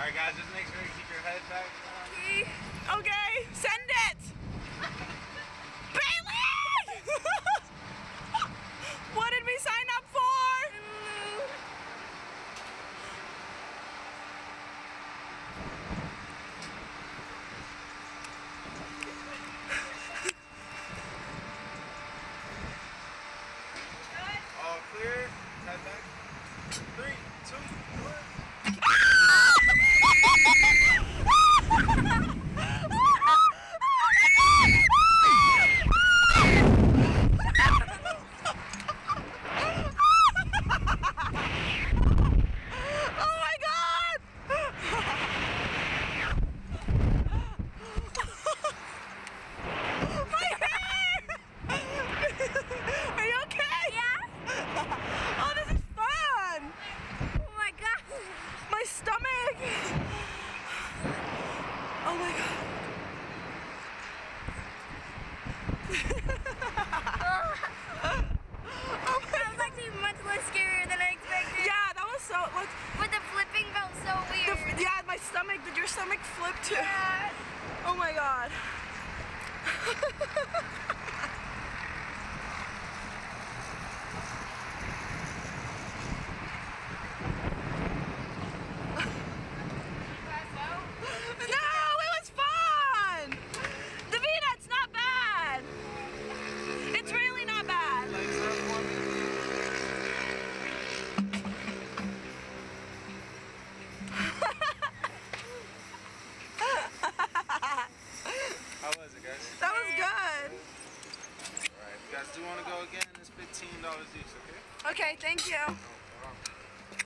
Alright guys, just make sure you keep your head back. Okay, send it! Bailey! What did we sign up for? All clear, head back. 3, 2, 1. Oh my god. That was actually much less scarier than I expected. Yeah, that was so. But the flipping felt so weird. Yeah, my stomach. Did your stomach flip too? Yeah. Oh my god.